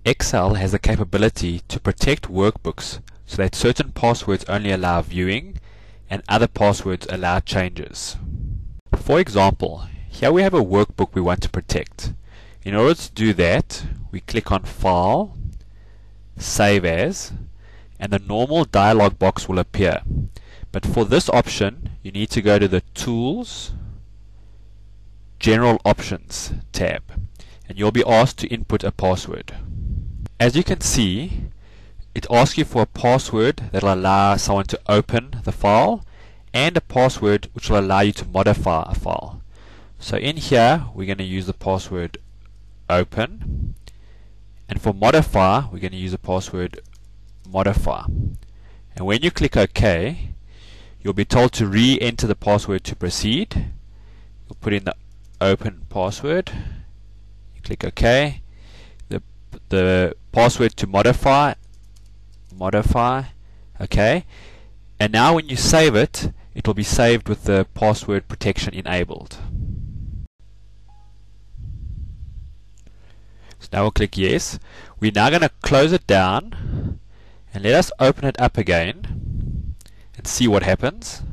Excel has the capability to protect workbooks so that certain passwords only allow viewing and other passwords allow changes. For example, here we have a workbook we want to protect. In order to do that, we click on File, Save As, and the normal dialog box will appear. But for this option, you need to go to the Tools, General Options tab, and you'll be asked to input a password. As you can see, it asks you for a password that will allow someone to open the file and a password which will allow you to modify a file. So in here, we're going to use the password open, and for modify, we're going to use the password modify. And when you click OK, you'll be told to re-enter the password to proceed. You'll put in the open password, you click OK, the password to modify, OK, and now when you save it, it will be saved with the password protection enabled. So now we'll click yes. We're now going to close it down and let us open it up again and see what happens.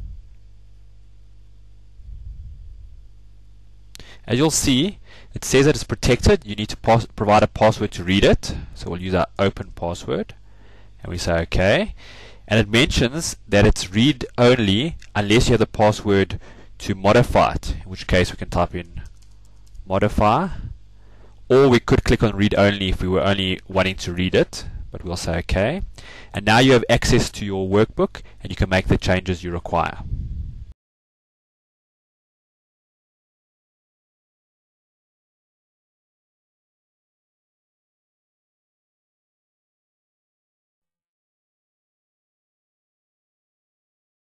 As you'll see, it says that it's protected. You need to provide a password to read it. So we'll use our open password and we say OK. And it mentions that it's read only unless you have the password to modify it, in which case we can type in modify, or we could click on read only if we were only wanting to read it, but we'll say OK. And now you have access to your workbook and you can make the changes you require.